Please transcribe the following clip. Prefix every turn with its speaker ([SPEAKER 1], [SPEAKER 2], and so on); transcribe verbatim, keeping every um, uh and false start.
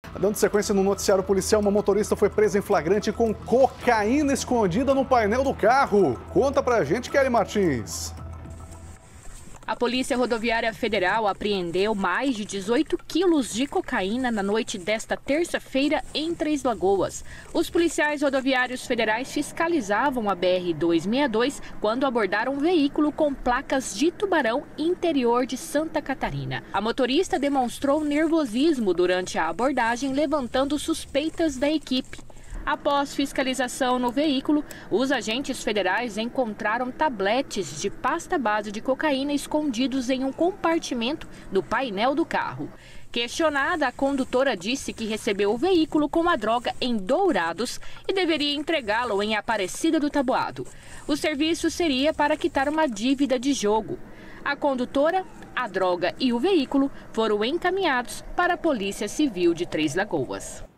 [SPEAKER 1] Dando sequência no noticiário policial, uma motorista foi presa em flagrante com cocaína escondida no painel do carro. Conta pra gente, Kelly Martins.
[SPEAKER 2] A Polícia Rodoviária Federal apreendeu mais de dezoito quilos de cocaína na noite desta terça-feira em Três Lagoas. Os policiais rodoviários federais fiscalizavam a B R duzentos e sessenta e dois quando abordaram um veículo com placas de Tubarão, interior de Santa Catarina. A motorista demonstrou nervosismo durante a abordagem, levantando suspeitas da equipe. Após fiscalização no veículo, os agentes federais encontraram tabletes de pasta base de cocaína escondidos em um compartimento do painel do carro. Questionada, a condutora disse que recebeu o veículo com a droga em Dourados e deveria entregá-lo em Aparecida do Taboado. O serviço seria para quitar uma dívida de jogo. A condutora, a droga e o veículo foram encaminhados para a Polícia Civil de Três Lagoas.